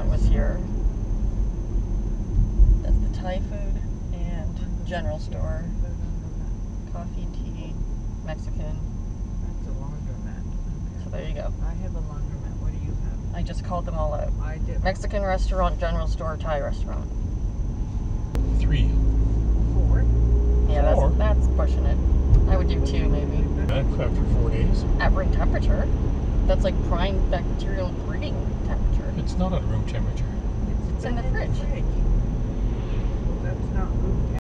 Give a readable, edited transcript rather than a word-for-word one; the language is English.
restaurant was here. That's the Thai food and general store. Coffee, tea, Mexican. That's a laundromat. So there you go. I have a laundromat. What do you have? I just called them all out. I did. Mexican restaurant, general store, Thai restaurant. 3. 4. Yeah, Four? that's pushing it. I would do 2 maybe. After 4 days. At room temperature. That's like prime bacterial breeding temperature. It's not at room temperature. It's in the fridge. Well, that's not room